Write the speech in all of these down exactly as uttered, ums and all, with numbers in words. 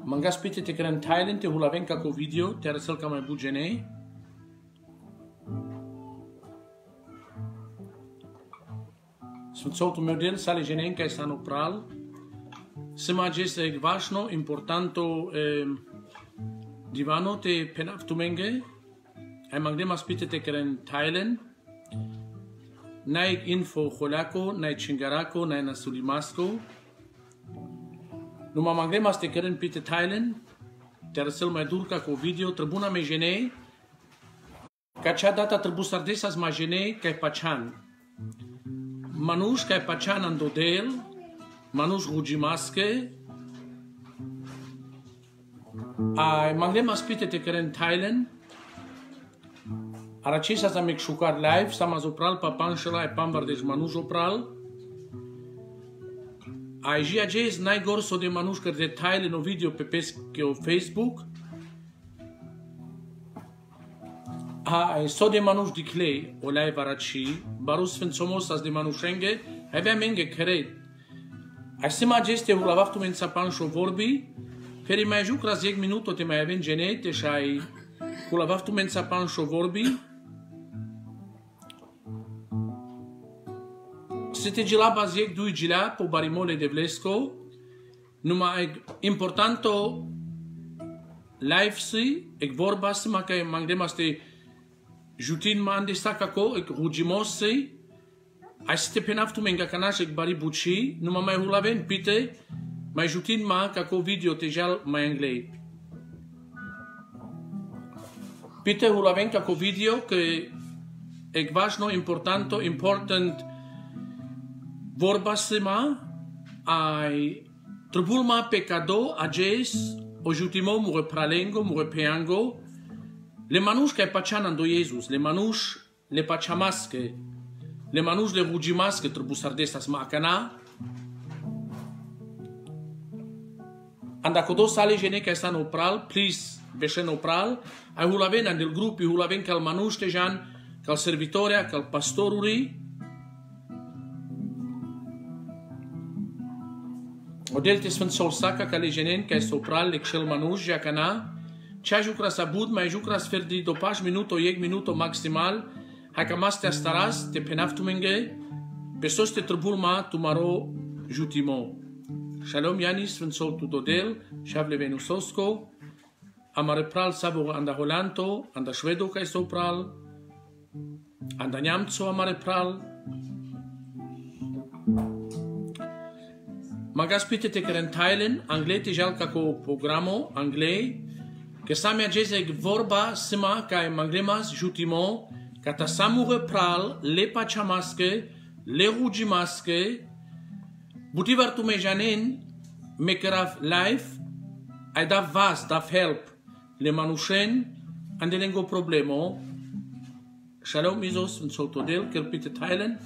Mangas pite te keren Thailand te hulaven kako video te arasel ka mai bujene. Sunt soltu meu del sale genen ka sano pral. Sema jese gvashno importanto eh, divano te penaftumenge. Ai magdemas pite te keren Thailand. Naik info holako, naik chingarako, naik nasulimasko. Numa magdemas te keren pite Thailand. Te arasel mai durca cu video trebuna me genei. Ca cea data trebu sardesas ma genei ca pachan. Manush ca pachan andodel. Manush rujimaske. Ai magdemas pite te keren Thailand. Aracisa za mek shukar live, sama zopral pa panshela e pambar deci manush opral. Ai ji ajes najgor so de manush kar de Thailand no video pe peske o Facebook. Ai so de manush di clay o live arachi, barus fen somos as de manushenge, avea menge kred. Ai sema ajes te ulavaftu men sa pansho vorbi, feri mai jucra zec minuto te mai aven genete și ai ulavaftu men sa pansho vorbi. Se te gila baziek dui gila po barimole de vlesko, numai importanto live si, ek vorba si ma kai magdemas te jutin ma ande sakako, ek rujimos si, ai se te penaftu menga kanash ek bari buchi, numai mai hulaven pite, mai jutin ma kako video te jal mai anglei. Pite hulaven kako video ke ek važno importanto, important vorba sema ai trubulma pecado ajes o jutimo mure pralengo mure peango le manush kai pachanando Jesus le manush le pachamaske le manush le rujimaske trubusardestas makana anda kodo sale gene kai stan opral please beshen opral ai hulaven andel gruppi hulaven kal manush tejan kal servitoria kal pastoruri. Odel te sfânt sol saca ca legenen ca sopral l'excel manuj jacana. Cea jucra sa bud mai jucra sfer di dopaj minuto yek minuto maximal. Hakamas te astaras te penaftu menge. Pesos te trebulma tumaro jutimo. Shalom Yanis sfânt sol tutodel. Shavle venusosko. Amare pral sabo anda holanto. Anda shvedo ca sopral. Anda nyamtso amare pral. Magas pite te keren Thailand, anglei te jal kako programo, anglei, ke sami ajeze vorba sima kai maglemas jutimo, kata samure pral, le pachamaske, le rujimaske, butivar tu me janen, me kerav live, ai dav vas, dav help, le manushen, andelengo problemo, shalom izos, în soltodel, ker pite Thailand,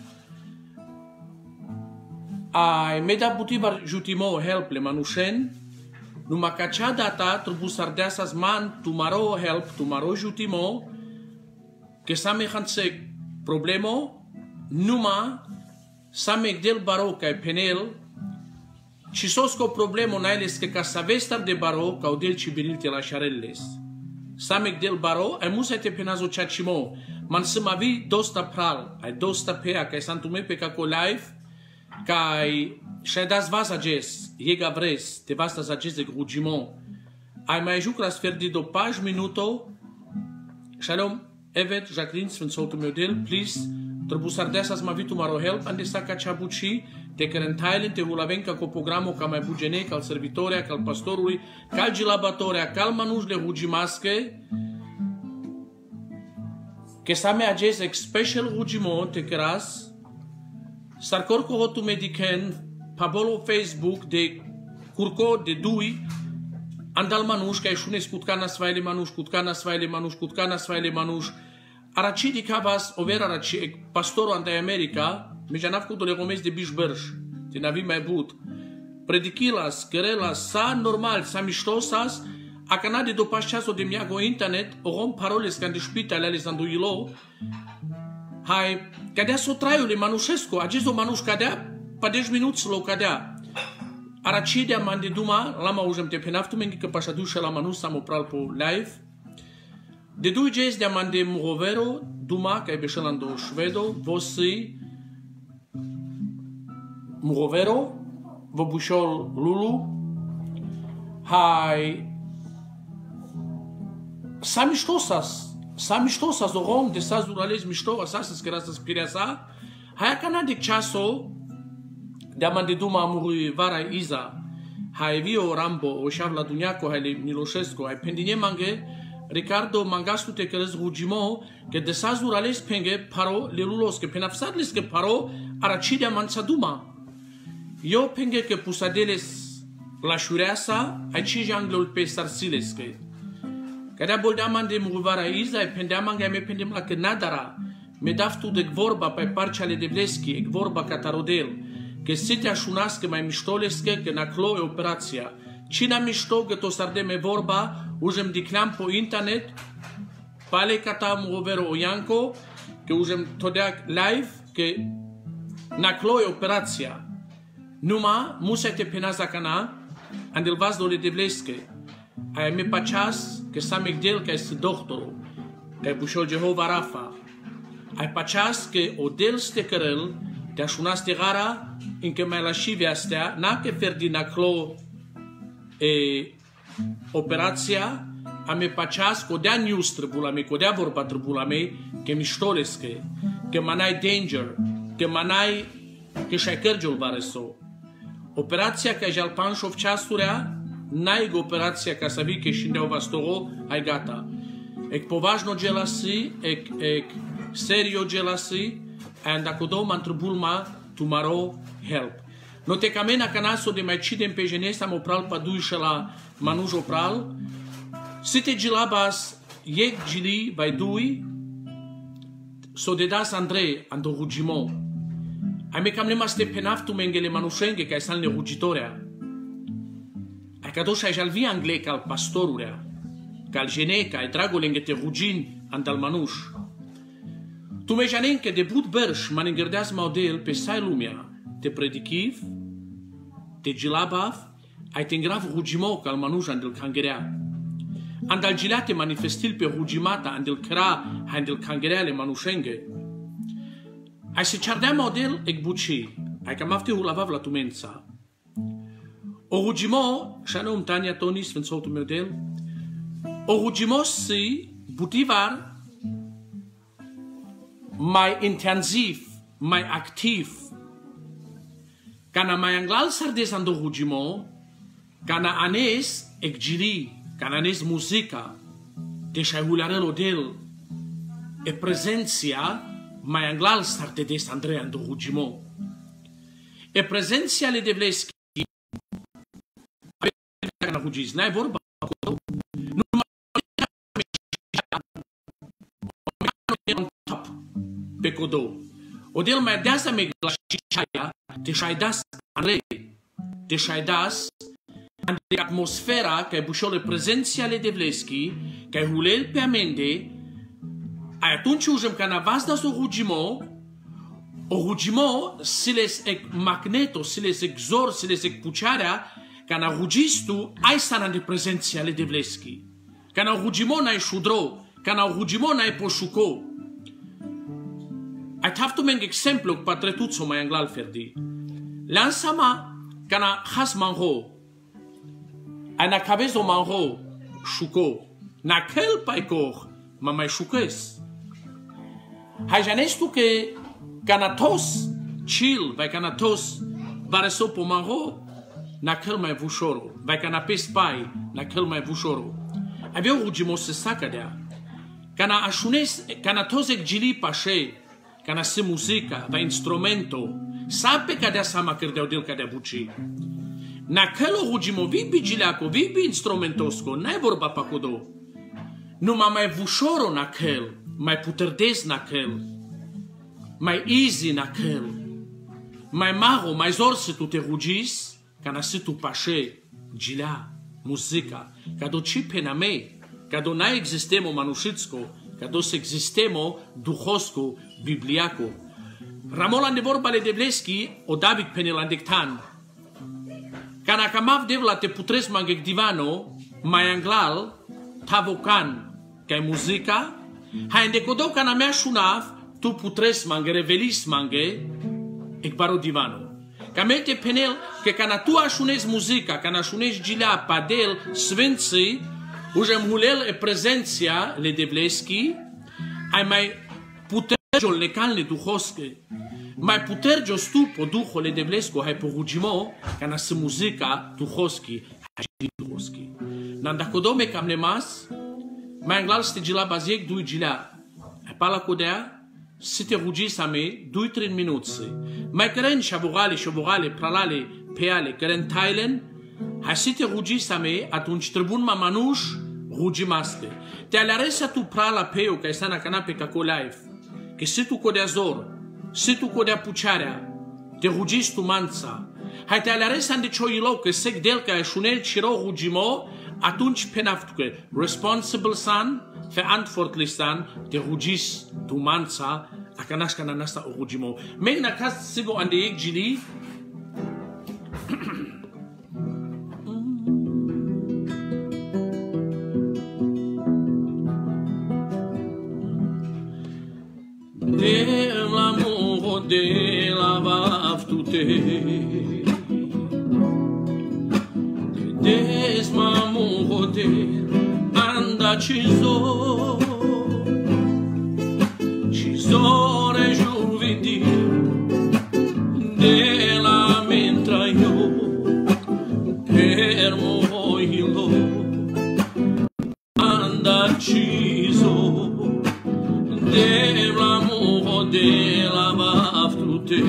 ai meda butivar jutimo help le manushen numa kacha data trubu sardeasas man tumaro help tumaro jutimo ke same khanse problemo numa same del baro kai penel chisosko problemo nailes ke kasavestar de baro ka odel chibiril te la charelles same del baro ai musa te penazo chachimo man semavi dosta pral ai dosta pea kai santume pe kako live kai shedas vas ages yega vres te vastas ages de grugimon ai mai jucra sfer di dopaj minuto shalom evet Jacqueline sfânt soltu meu del please trebusardesas ma vitu maro help ande saca chabuchi te keren Thailand te hulavenka co programo ca mai bugene cal servitoria cal pastorului cal gilabatoria cal manush de rujimaske ke same ages ex special rugimon te keras Sarkor ko hotu mediken pabolo Facebook de kurko de dui andal manush kai shunes kutkana svaile manush kutkana svaile manush kutkana svaile manush arachi di kavas over arachi pastoro anda America mi janav ku dole gomes de bishbersh te navi mai but predikilas querelas sa normal sa mishtosas a canade do paschaso de miago internet orom paroles kan de spital ales anduilo hai cadea so traiul manușescu, acest manuș cadea, pe zece minuți lo cadea. Aracide mande duma, lama užem te penaftu mengi că paša duša lama nu samo pral po live. De duiges de mande murovero, duma, ca e beșelando švedo, vosi murovero, vo bușol lulu, hai sa miștosas, sa miștosas orom de sa zurales mișto, asa să scăra să spirea sa, hai cana de ceaso, de mande duma muri vara iza, hai vio Rambo, o șavla Duniaco, hai le Miloșescu, hai pendine mange, Ricardo mangastu te cărez rugimo, că de sa zurales penge paro le lulos, că penafsadles că paro aracidea manța duma. Eu penge că pusadeles la șureasa, ai cinci anglul pe sarsiles, că Kada boldaman de murvara iza, e pendeaman ga me pendem la că nadara, me daftu de vorba pe parciale de vleski, e vorba catarodel, că site așunască mai miștolescă, că naclo e operația. Cina mișto, că to sardeme vorba, užem diclam po internet, pale kata murovero ojanko, că užem todea live, că naclo e operația. Numa, musa te penaza cana, andel vas dole de vleske. Ai me pachas, că sa megdel că este doctorul, că e bușol Jehova Rafa. Ai pachas că odel ste cărăl, te așunaste gara, încă mai la șivea astea, n-a că ferdi naclo e operația, a me pachas că odea news trăbula mei, că odea vorba trăbula mei, că miștolescă, că manai danger, că manai că și-ai cărgiul vareso. Operația că e-al panșov ceasurea, n-ai operația ca să vii că și ndeau vastoro, ai gata. Ec považno gelasi, ec, ec serio gelasi, and ako doma întrebulma, tomorrow help. No te camena canaso de mai cidem pe genesta mo pral paduișa la manujo pral, si te gilabas yek gili vai dui, so de das Andrei ando rugimo. Ai me cam lemas te penaftu mengele manușenge ca san le rugitorea. Ai cadoșa ai jalvi angle cal pastorurea, cal geneca ai dragolenge te rugin andal manuș. Tu me janenke de bud berș manengărdeaz maudel pe sai lumea, te predichiv, te gilabav, ai te îngrav rugimo cal manuș andel cangerea. Andal gilate manifestil pe rugimata andel cra andel cangereale manușenge. Ai se cardea maudel ec buci, ai cam afte hulavav la tumența. O rugimo, și-a nu Tania Toni, sfânțotul meu del, o rugimo si butivar mai intensiv, mai activ, cana mai anglal sardes ando rugimo, cana anes ec giri, cana anes muzica, deși hularelo del, e prezenția mai anglal sardes Andrei ando rugimo. E prezenția le devleschi, na rugis, n-ai vorba acolo, nu mai pe codou. Odel mai deasa me la șaia, te șai das Andrei, te șai das de atmosfera că e bușole prezenția le devleschi, că e hulel pe amende, ai atunci užem ca na vas das o rugimo, o rugimo siles ec magneto, siles ec zor, siles ec pucearea, ca na rugistu ai sana de prezenția le devleschi. Ca na rugimo n-ai șudro, ca na rugimo n-ai poșuco. Ai taftu meng exemplu pa tretuțo mai anglal ferdi. Lansama ca na has manro. Ai na cabezo manro șuco. Na kel paicor ma mai șuques. Hai janestu că ca na tos chill, vai ca na tos vareso po manro, naquel mai vușoro, vai ca na pespai, naquel mai vușoro. Avea rugimo se saca dea. Ca na așunes, ca na tozec gili pașe, ca na se muzica, va instrumento, sape ca dea sama cărdeau del ca dea buci. Naquel rugimo vibi gileaco, vibi instrumentosco, n-ai vorba pa codo. Numa mai vușoro naquel, mai puterdes naquel, mai easy naquel, mai maro, mai zor se tu te rugis, ca na si tu pașe, gilea, muzica, ca do ci pena mei, ca do na existemo manușitsko, ca do se existemo duhosco, bibliaco. Ramolan de vorba le devleschi, o David penelandectan. Kana kamav devla te putres mangek divano, mayanglal, tavokan, kai muzika, hainde kodo kana mea shunav, tu putres mange, revelis mange, ek baro divano. Kamete penel, ke kana tu ashunes muzika, kana ashunes gilea, padel, svenții, ujem hulel e prezenția le devleski, ai mai putergiol nekalne duhoske, mai putergios tu po duho le devlesko, hai po rugimo, kana se muzika duhoski, hai duhoski. Nanda kodome kam nemas, mai anglal ste gila baziek dui gila, ai pala kodea, si te rugi same, dui trin minutse. Mai keren shavorale, shavorale, pralale, peale, keren Thailand, hai si te rugi same, atunci trebun mamanuș, rugi maste. Te alaresa tu prala peo, ca sana canape ca life, che si tu codea zor, si tu codea puciarea, te rugis tu manța. Hai te alaresa de cioilo, că sec del ca eșunel ciro rugimo, atunci penaftuke, responsible san, verantwortlich san, te rugis tu manța, a canas cana nasta o rugimo. Meg na cas sigo ande ek gili, de l'amour de la vaftute, des m'amour de anda ciso, ciso re giuvidi, de la mentra io per moilo, anda ciso, de l'amour de la vaftute.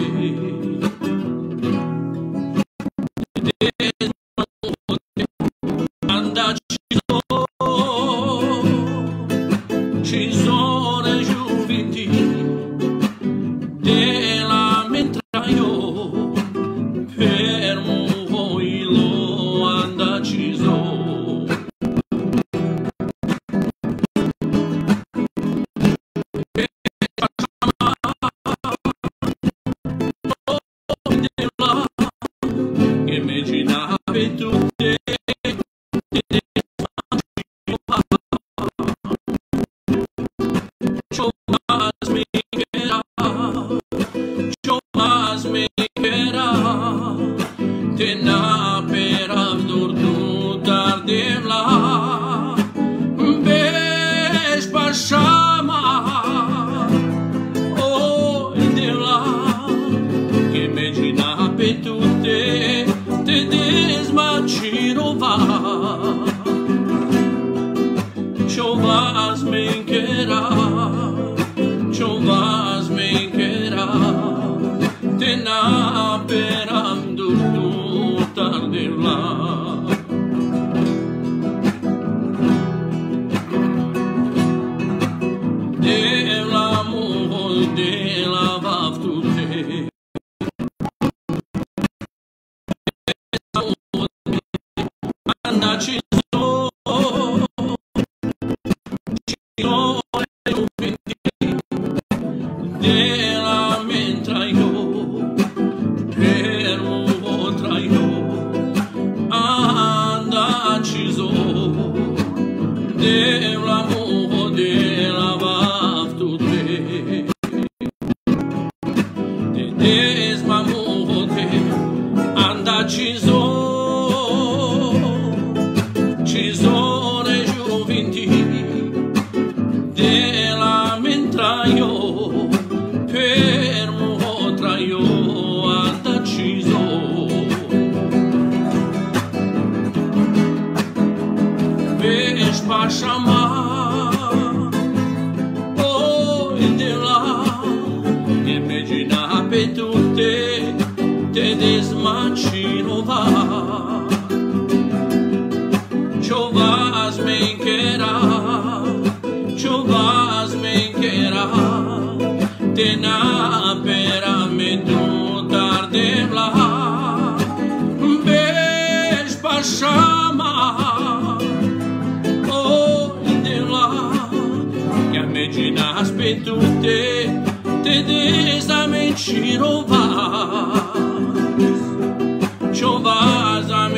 Chovas a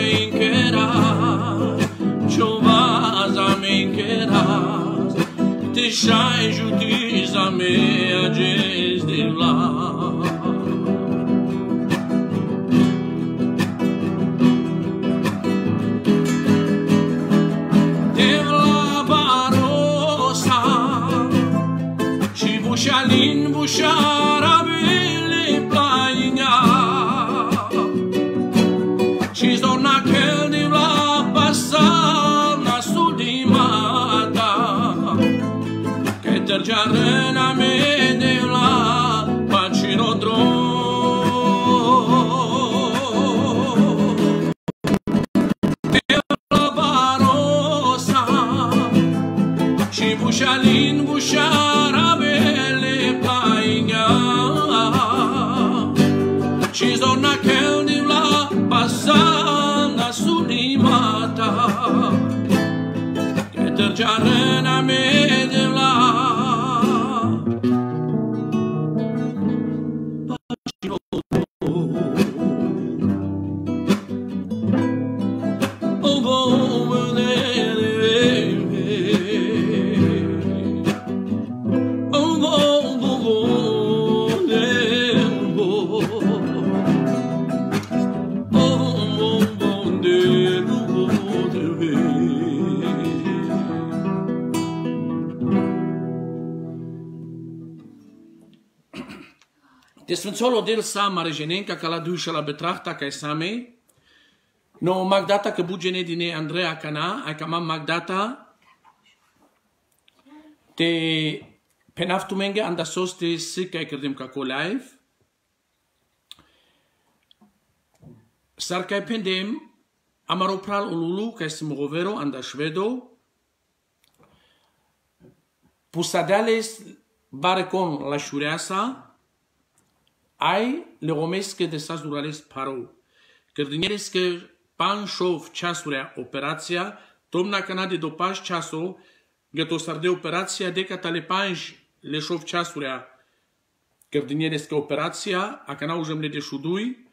deixai justiça me ages de lá. Shalin bushara bili plainga She's on a kel di la passa na sudimata Che tergiarena me de la pacino dro La barosa She bushalin bushara She's on a candy la passana sulimata Che tergiarena me de la Pacino Oh, oh, Desfânt solo del sama rejenenca ca la dușa la betrachta ca same. No magdata că bugene dine Andrea Cana, ai cam magdata te penaftumenge anda soste sic ai credem ca co live. Sar ca pendem amaropral ululu ca sim rovero anda șvedo. Pusadales barecon la șureasa. Ai le romesche de sas durales paro. Cărdinieres că panșov ceasurea operația, tomna cana de dopaj ceaso, găto sarde operația de catale panj le șov ceasurea. Cărdinieres că operația, a cana ujemle de șudui,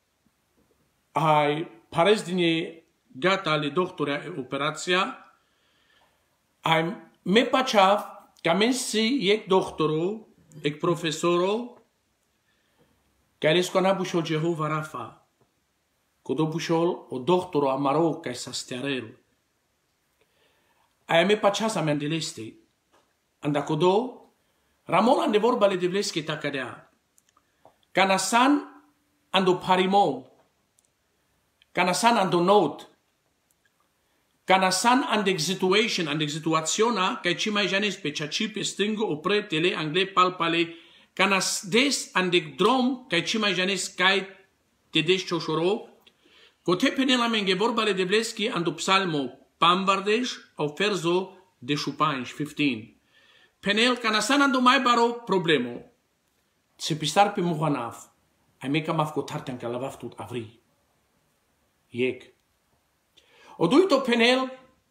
ai pares dine gata le doctorea operația, ai me pachav, ca mensi ec doctoro, ec profesoro, care scona bușol Jehova Rafa, codo bușol o doctoro amaro ca sa sterel. Aia me paceasa mea andeleste, anda codo, Ramon ande vorba le devleske takadea, canasan ando parimo, canasan ando not, canasan ande situation, ande situaționa, ca ci mai janes pe ceaci pe stângă opre tele angle palpale, Canas des andec drom, ca ci mai janes cai te des cioșoro, cote penela menge vorbale de bleski ando psalmo pambardeș au ferzo de șupanș, fifteen. Penel canasan ando mai baro problemo. Se pisar pe muhanaf, ai meca maf cotartean ca lavaf tut avri. Iec. O duito penel,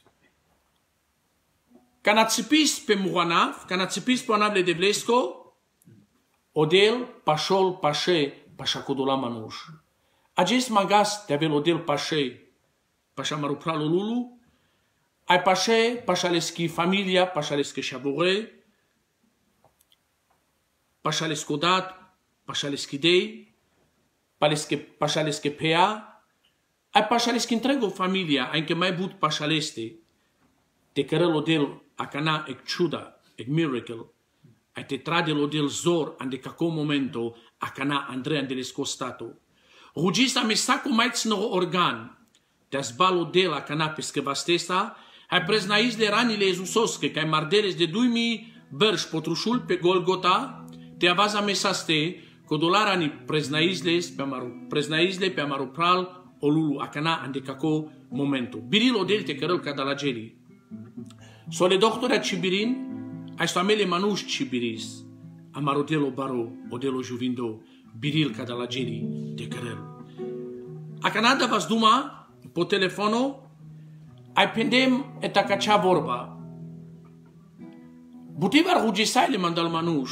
canațipis pe muhanaf, canațipis pe anable de blesco, Odel, pașol, pașe, pașa codola manuș. Acest magas te avel odel pașe, pașa marupra lulu, ai pașe, pașaleschi familia, pașaleschi șabore, pașaleschi odat, pașaleschi dei, pașaleschi pea, ai pașaleschi întrego familia, ai încă mai but pașaleste, te cărăl odel acana ec ciuda, ec miracle, ai te tradelo del zor ande caco momento a cana Andrea andelesco stato. Rugisa me saco mai tsno organ. Te asbalo del a cana pesche vastesa, ai preznais de ranile ezusoske, ca mardeles de duimi bărș potrușul pe Golgota, te avaza mesaste, codolarani preznaisles pe amaru, preznaisle pe amarupral olulu a cana ande caco momento. Birilo del te cărăl cadalageli. Sole doctora Cibirin, ai soamele manuș cibiris, amarodelo baro, odelo juvindo, biril cadalageli de cărăl. A Canada vas duma, po telefono, ai pendem et acacea vorba. Butivar rugisai le mandal manuș.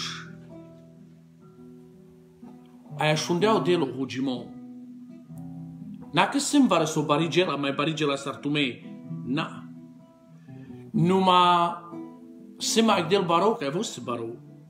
Ai așundea odelo rugimo. N-a sim vare so barigela, mai barigela sartumei. Na. Numa Sima ek del baro, kaj vos baro.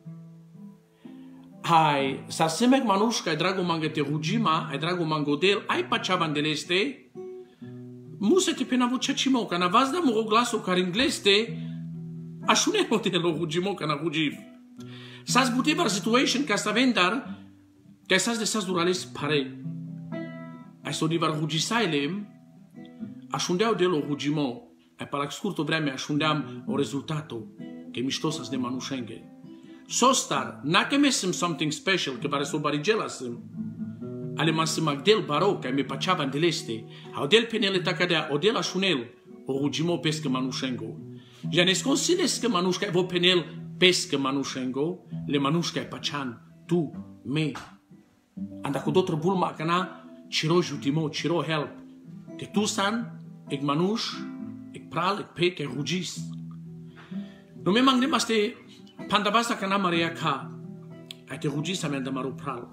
Hai, sa semek manush kaj drago mangete rujima, ai drago mangodel, ai pachavan del este, musete pena vochachimo, kana vazda mo glaso kar ingleste, ashune modelo rujimo kana rujiv. Sas butivar situation ka sa vendar, ka sas de sas durales pare. Ai so divar rujisailem, ashundeau delo rujimo, ai para scurto vreme ashundeam o rezultato, che mistosas de manushenge. Sostar, na che mesem something special, che pare so barigelasem, ale masem agdel baro, che me pachavan deleste, au del penele takadea, o del ashunel, o rujimo pesche manushengo. Ja ne sconsides che manushka vo penel pesche manushengo, le manushka e pachan, tu, me. Anda cu dotr bulma cana, ciro jutimo, ciro help, che tu san, eg manush, eg pral, eg pek, eg rugis. No me mangde maste pandavasa cana maria ka, ai te rugis amenda maru pral.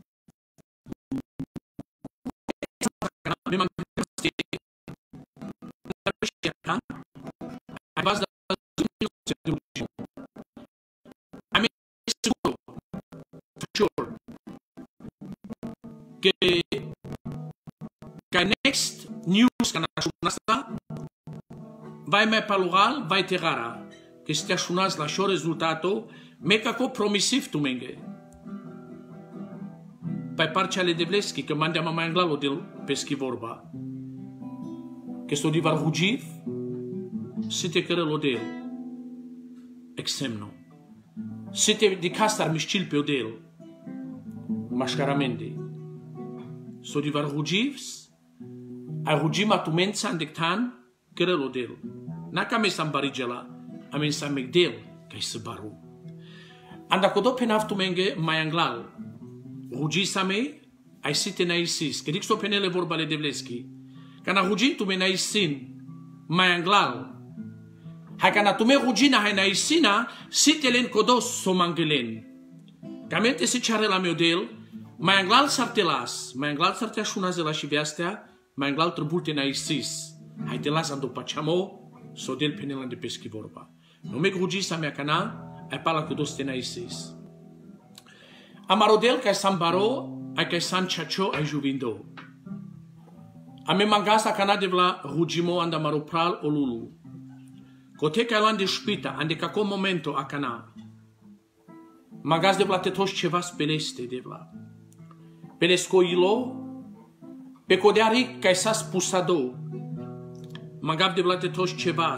Me mangde maste ai bas da I mean, seguro, for sure, que que next news kana shunasta vai mai palugal vai terara que stia shunas la show rezultato meka ko promisiv tu menge pai parciale de vleski que mandiamo mai anglalo del peschi vorba que sto divar rugiv site care lo del exemno site di castar mischil pe odel mascaramente so divar rugivs a rugima tu mensa andectan care lo del na kame sam barigela amen sam megdel kai se baru anda kodo penaf tu menge mai anglal rugisame ai site na isis que dixo penele vorbale de vleski kana rugi tu me na isin mai anglal Hakana tume rugina haina isina sitelen kodos somangelen. Kamente se chare la meodel, mai anglal sartelas, mai anglal sartea shunazela și viastea, mai anglal trebulte na isis. Hai te las ando pachamo, so del penelan de peschi vorba. No me rugisa mea cana, ai pala kodos te na isis. Amarodel kai sambaro, ai kai san chacho ai juvindo. Ame mangasa cana devla rugimo anda maropral olulu. Cote că lan de șpita, ande ca com momento a cana. Magaz de plate toți ceva speleste de vla. Pelescoilo, pe codeari ca sa spusado. Magav de plate toți ceva.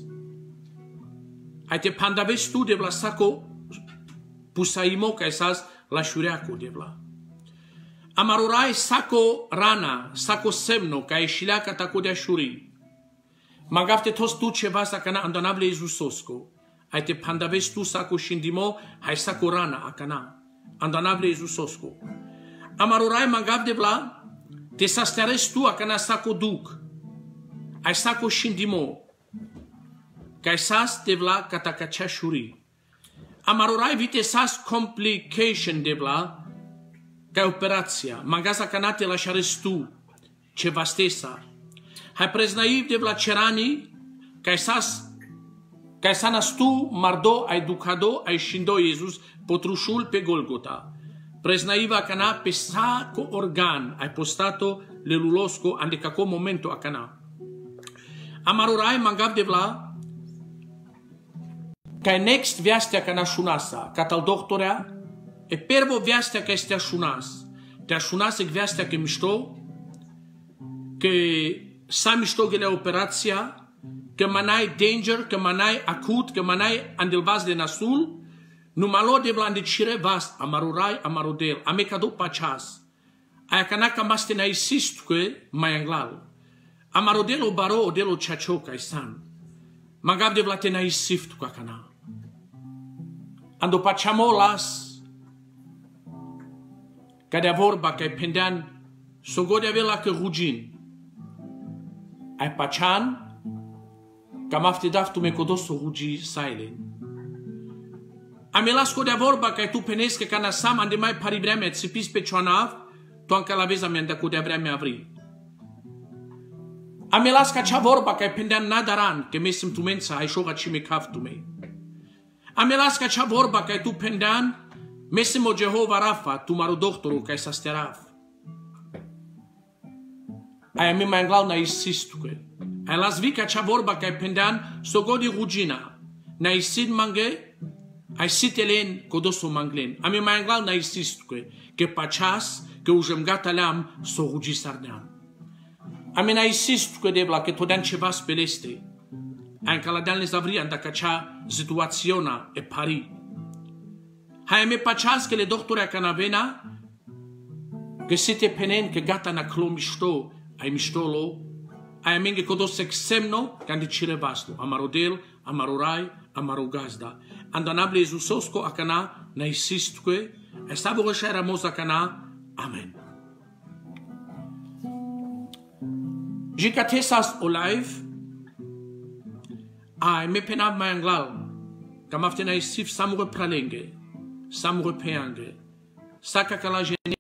Ai te pandaves tu de vla saco pusaimo ca sa la șureacu de vla. Amarurai saco rana, saco semno ca eșileaca ta codea șurii. Magavte tos tu ceva sa cana andonable Isusosco. Ai te pandaves tu saco shindimo, hai saco rana a cana. Andonable Isusosco. Amarurai magav de vla, te sasteres tu a cana saco duc. Ai saco shindimo. Kai sas de vla catacacea shuri. Amarurai vite sas complication de vla, ca operația. Magaza cana te lașares tu, ceva stesa. Hai preznaiv de vla cerani, ca sas, ca sanas tu, mardo, ai ducado, ai shindo Iisus, potrușul pe Golgota. Preznaiva cana pe saco organ, ai postato lelulosco, ande caco momento a cana. Amarurai mangav de vla, ca next viastea cana shunasa, ca tal doctorea, e pervo viastea ca estea shunas, te shunas e viastea ca mișto, că sa mișto gele operația, că manai danger, că manai acut, că manai andelvaz de nasul, numalo de blandicire vas, amarurai, amarudel, ame cado pachas. Aia cana ca maste na isist que mai anglal. Amarudel o baro o delo chacho ca isan. Magav de vlate na isift ca cana. Ando pachamo las, ca de vorba ca pendean, so gode avela că rugin. Ai pachan, cam afte daf tu me codos o rugi sailen. Amelas co de vorba că tu penesche ca na sam ande mai pari vreme ți pis pe cioanav, tu anca la veza mi-anda cu de vreme avri. Amelas ca cea vorba că pendean nadaran, că mesim tu mensa ai șoga ci me caf tu me. Ame las ca cea vorba ca tu pendan, mesemo Jehova Rafa, tu maro doctorul ca sa sterav. Ai mi mai anglau na insistu că. Ai las vi ca cea vorba ca pendan, so godi rugina. Na isid mange, ai sitelen codoso manglen. Ame mai anglau na insistu că, că pachas, că ujem gata leam, so rugi sarneam. Ame na insistu că devla, că todean ceva speleste. Ai încaladean le zavrian dacă cea situaționa e pari. Hai me pachas că le doctorea canavena, că site penen că gata na clo mișto, ai miștolo, ai menge codos exemno, când cire vasto, amarodel, amarorai, amarogazda. Andanable Isusosco acana, na insistque, e stavo roșera moza cana, amen. Jicatesas olive, ai me penav mai anglal, cam afte na isif samure pralenge, samure peange, saca cala gene,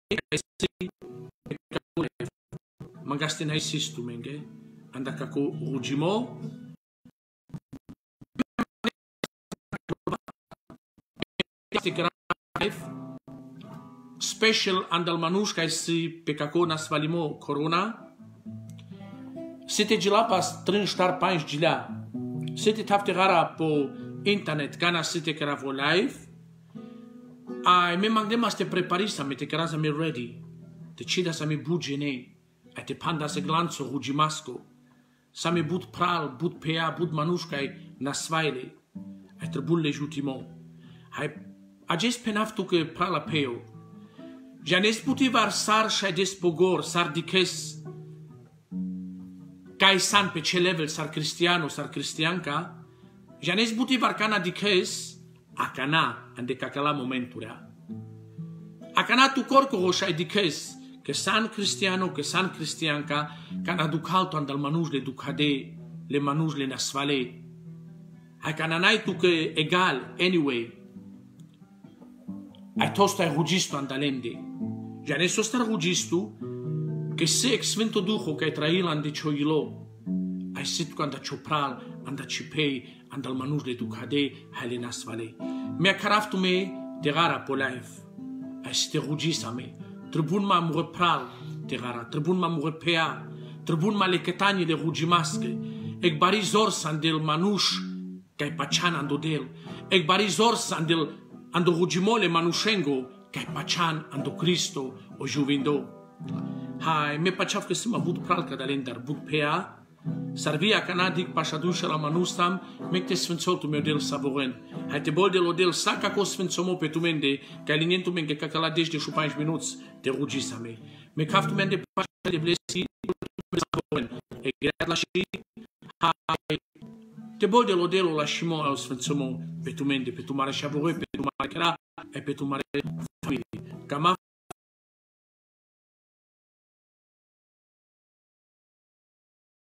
mangaste na isistu menge, anda kako rugimo, special andal manush kai si pe kako na svalimo corona, site gilapas trin star panj gila, site tafte gara po internet gana site kravo live, ai me mangdema ste preparisa me te karaza me ready, te chida sa me bujene. Ai te panda se glanzo rugimasco, sa me but pral, but pea, but manushkai na svaile, ai trebulle jutimo. Hai agest penaftu că prala peo. Janes putivar sar shai despogor, sar dikes, kai san pe ce level sar cristiano, sar cristianca, janes putivar cana dikes, acana, ande cacala momenturea. Acana tu corco shai dikes, che san cristiano, che san cristianca, can aducalto andal manuj le ducade, le manuj le nasvale. Hai cananai tu che egal, anyway. Ai tosto ai rugisto andalende. Ja ne so star rugisto, che se ex svinto duho che trail ande cioilo. Ai sit quando ciopral, anda cipei, andal manuj le ducade, hai le nasvale. Me caraftu me de rara polive. Ai ste rugisa me. Trebun ma mure pral, te gara, trebun ma mure pea, trebun ma le ketani le rugimasche, ec bari zors andel manush, kai pachan ando del, ec bari zors andel ando rugimole manushengo, kai pachan ando Cristo o juvindo. Hai, me pachav che sima bud pral cadalendar, bud pea, sarvia canadik pashadush la manustam, mecte svenzotu me odel savoren. Hai te bol del odel saca co svenzomo pe tumende, ca linientu men che cacala deci de șupanci minuți, te rugisa me. Me caftu men de pasha de blesi, savoren. E grat la și, hai, te bol del odel la shimo au svenzomo pe tumende, pe tu mare shavore, pe tu mare kera, e pe tu mare familie. Cam